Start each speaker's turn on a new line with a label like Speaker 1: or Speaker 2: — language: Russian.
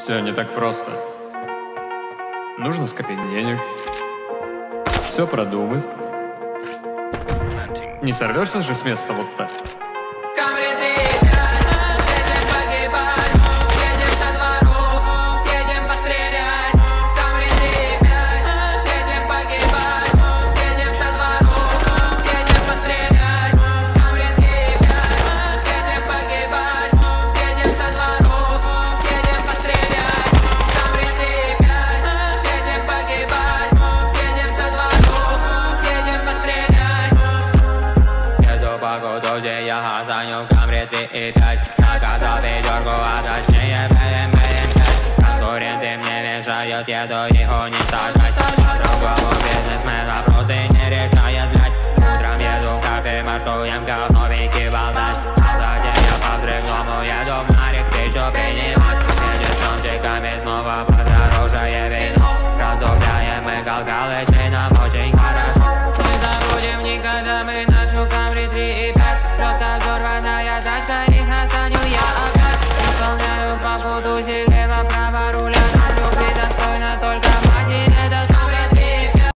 Speaker 1: Все не так просто. Нужно скопить денег, все продумать. Не сорвешься же с места вот так.
Speaker 2: Где я газаню в Камри 3,5. Наказал пятерку, а точнее БМ-5. Конкуренты мне мешают, еду их уничтожать. По-другому бизнесмен вопросы не решает, блядь. Утром еду в кафемашку, ем говновенький болтать. А затем я по-взрывному еду в нарик пищу принимать. Едет с кончиками снова подорожное вино. Раздупляем мы галгалычи, нам очень хорошо. Не забудем никогда мы нашу Камри 3,5.